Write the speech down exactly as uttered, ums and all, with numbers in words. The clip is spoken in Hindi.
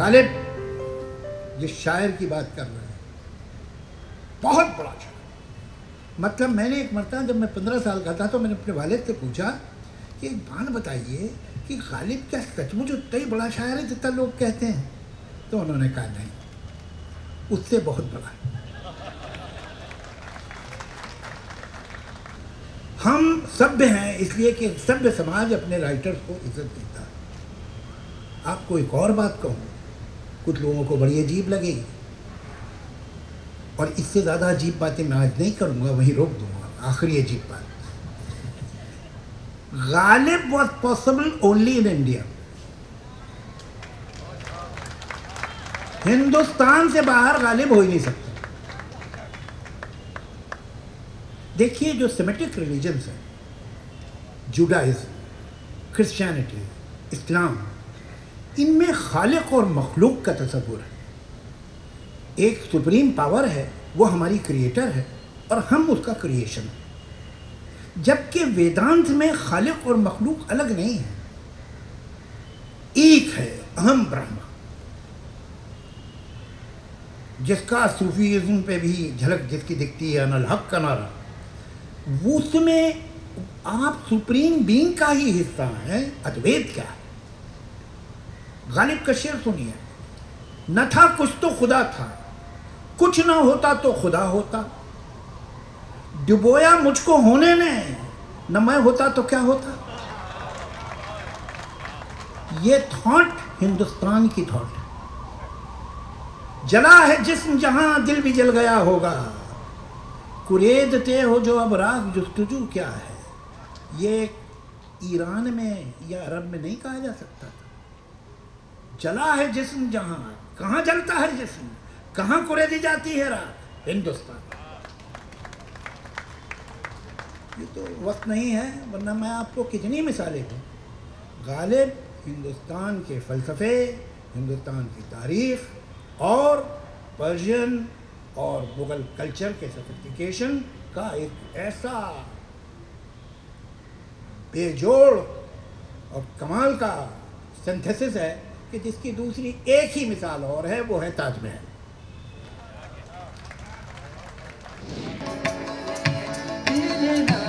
गालिब जिस शायर की बात कर रहे हैं, बहुत बड़ा शायर। मतलब मैंने एक मरतबा जब मैं पंद्रह साल का था तो मैंने अपने वालिद से पूछा कि एक बात बताइए कि गालिब क्या सचमुच उतना ही बड़ा शायर है जितना लोग कहते हैं? तो उन्होंने कहा नहीं, उससे बहुत बड़ा है। हम सभ्य हैं इसलिए कि सभ्य समाज अपने राइटर्स को इज्जत देता है। आपको एक और बात कहूँ, कुछ लोगों को बड़ी अजीब लगेगी और इससे ज़्यादा अजीब बातें मैं आज नहीं करूँगा, वहीं रोक दूँगा। आखिरी अजीब बात, Ghalib was possible only in India. Hindustan से बाहर गालिब हो ही नहीं सकता। देखिए जो सेमेटिक रिलीजन्स हैं, जुडाइज्म, क्रिश्चियनिटी, इस्लाम, इनमें खालिक और मखलूक का तसव्वुर है। एक सुप्रीम पावर है, वो हमारी क्रिएटर है और हम उसका क्रिएशन है। जबकि वेदांत में खालिक और मखलूक अलग नहीं है, एक है अहम ब्रह्म, जिसका सूफीज़्म पे भी झलक जिसकी दिखती है, अनल हक का नारा, वो उसमें आप सुप्रीम बीइंग का ही हिस्सा है। अद्वैत क्या है? गालिब का शेर सुनिए, न था कुछ तो खुदा था, कुछ ना होता तो खुदा होता, डुबोया मुझको होने ने, न मैं होता तो क्या होता। ये थॉट हिंदुस्तान की थॉट है। जला है जिस्म जहां दिल भी जल गया होगा, कुरेदते हो जो अब राग जुस्तजू क्या है। ये ईरान में या अरब में नहीं कहा जा सकता था। जला है जिस्म जहां, कहां जलता है जिस्म, कहां कुरेदी जाती है राग? हिंदुस्तान। ये तो वक्त नहीं है, वरना मैं आपको कितनी मिसालें दूं। गालिब हिंदुस्तान के फ़लसफ़े, हिंदुस्तान की तारीख़ और पर्शियन और मुग़ल कल्चर के सोफिस्टिकेशन का एक ऐसा बेजोड़ और कमाल का सिंथेसिस है कि जिसकी दूसरी एक ही मिसाल और है, वो है ताजमहल। तेरे नाम